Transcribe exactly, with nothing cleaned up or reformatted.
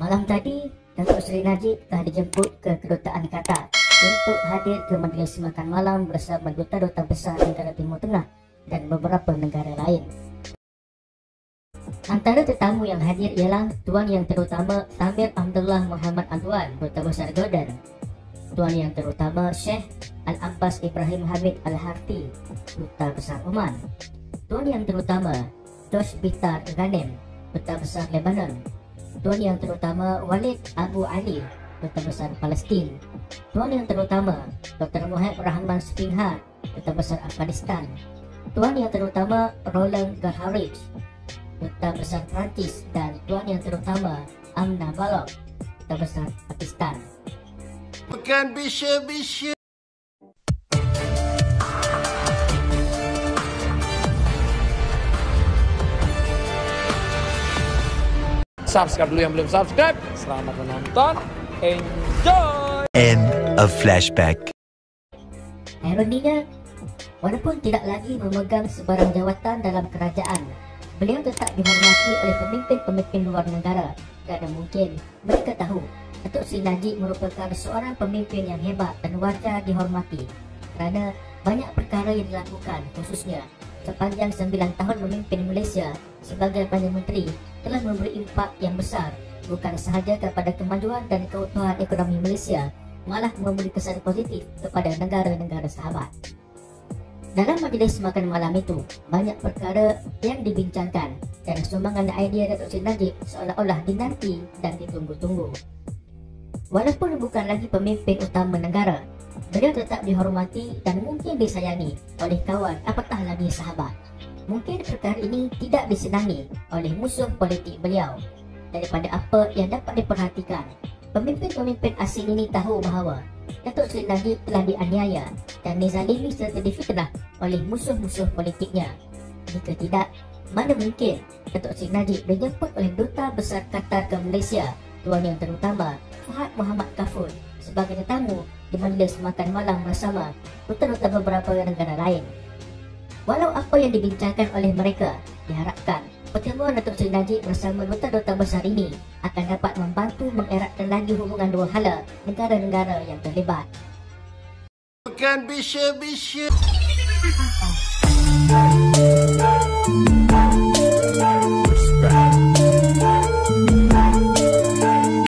Malam tadi, Datuk Seri Najib telah dijemput ke Kedutaan Qatar untuk hadir ke majlis makan malam bersama duta-duta besar negara Timur Tengah dan beberapa negara lain. Antara tetamu yang hadir ialah Tuan Yang Terutama Samir Abdullah Muhammad Anwar, Duta Besar Jordan, Tuan Yang Terutama Sheikh Al-Abbas Ibrahim Hamid Al-Harthi, Duta Besar Oman, Tuan Yang Terutama Josh Bitar Ghanem, Duta Besar Lebanon, Tuan Yang Terutama Walid Abu Ali, Duta Besar Palestin, Tuan Yang Terutama Doktor Muhammad Rahman Spinghar, Duta Besar Afghanistan, Tuan Yang Terutama Roland Garharich, Duta Besar Perancis, dan Tuan Yang Terutama Amna Balok, Duta Besar Pakistan. Bukan bisa-bisa. Subscribe dulu yang belum subscribe. Selamat menonton. Enjoy. End of flashback. Ironinya, walaupun tidak lagi memegang sebarang jawatan dalam kerajaan, beliau tetap dihormati oleh pemimpin-pemimpin luar negara kerana mungkin mereka tahu Datuk Seri Najib merupakan seorang pemimpin yang hebat dan wajar dihormati kerana banyak perkara yang dilakukan, khususnya sepanjang sembilan tahun memimpin Malaysia sebagai Perdana Menteri telah memberi impak yang besar bukan sahaja kepada kemajuan dan keutuhan ekonomi Malaysia, malah memberi kesan positif kepada negara-negara sahabat. Dalam majlis makan malam itu, banyak perkara yang dibincangkan dan sumbangan idea Datuk Seri Najib seolah-olah dinanti dan ditunggu-tunggu. Walaupun bukan lagi pemimpin utama negara, beliau tetap dihormati dan mungkin disayangi oleh kawan, apatah lagi sahabat. Mungkin perkara ini tidak disenangi oleh musuh politik beliau. Daripada apa yang dapat diperhatikan, pemimpin-pemimpin asing ini tahu bahawa Datuk Seri Najib telah dianiaya dan dizalimi serta difitnah oleh musuh-musuh politiknya. Jika tidak, mana mungkin Datuk Seri Najib dijemput oleh Duta Besar Qatar ke Malaysia, Tuan Yang Terutama Fahad Muhammad Kafur, sebagai tetamu di majlis makan malam bersama duta-duta beberapa negara lain. Walau apa yang dibincangkan oleh mereka, diharapkan pertemuan Datuk Seri Najib bersama duta-duta besar ini akan dapat membantu mengeratkan lagi hubungan dua hala negara-negara yang terlibat. Bukan bisa-bisa.